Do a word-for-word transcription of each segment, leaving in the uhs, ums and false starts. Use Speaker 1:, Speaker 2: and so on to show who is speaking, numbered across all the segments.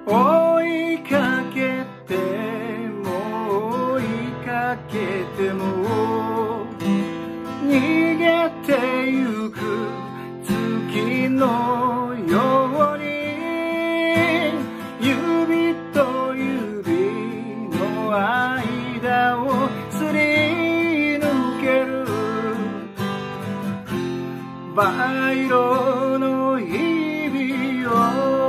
Speaker 1: 追いかけても追いかけても逃げてゆく月のように指と指の間をすり抜ける灰色の日々を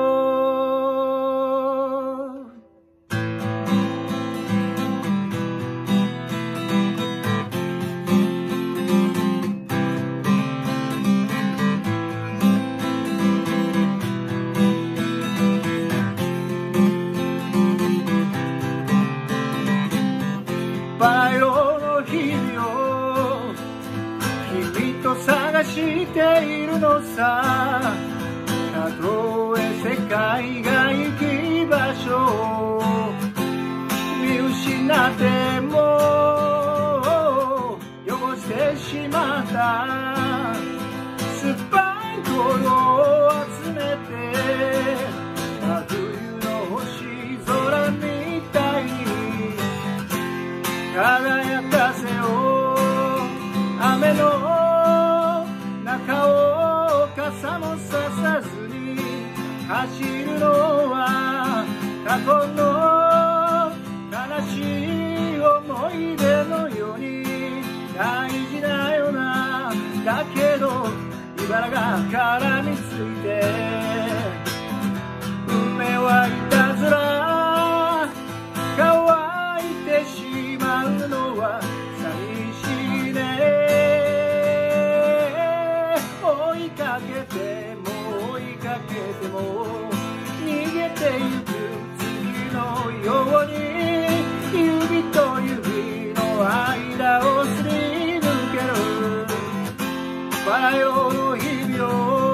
Speaker 1: 灰色の日々を君と探しているのさ。たとえ世界が行き場所を見失っても汚してしまった酸っぱい声を集めて真冬の星空みたいに輝かせよう。雨の中を傘もささずに走るのは過去の悲しい思い出のように大事だよな。だけど茨が絡みついて運命はいたずら乾いてしまうのは寂しいね。追いかけても追いかけても逃げてゆく月のように指と指の間をすり抜ける灰色の日々を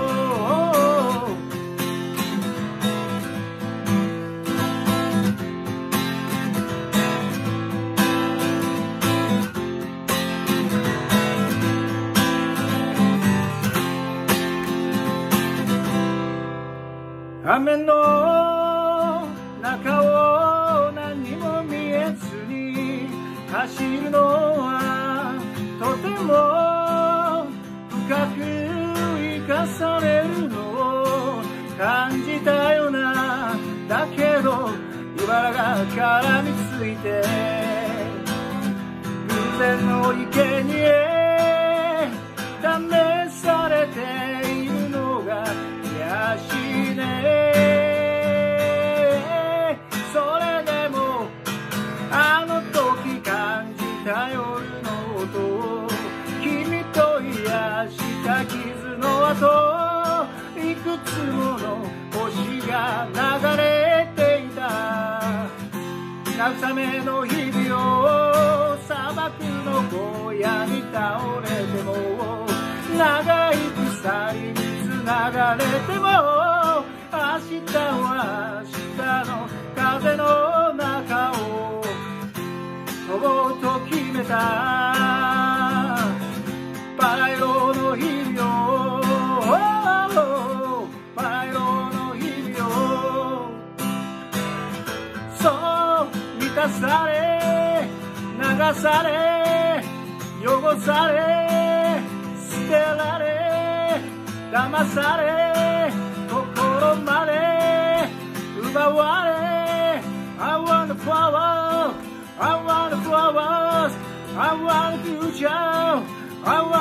Speaker 1: 雨の中を何も見えずに走るのはとても深く生かされるのを感じたよな。だけど茨が絡みついて偶然の生贄試されているのが悔しいね。それでもあの時感じた夜の音を君と癒した傷の後いくつもの星が流れていた。慰めの日々を砂漠の荒野に倒れても長い鎖に繋がれても明日は明日の風の中を飛ぼうと決めた灰色の日々を灰色の日々をそう満たされ流され汚され捨てられ騙され心まで奪われ I want the flowers I want the flowers I want the future I want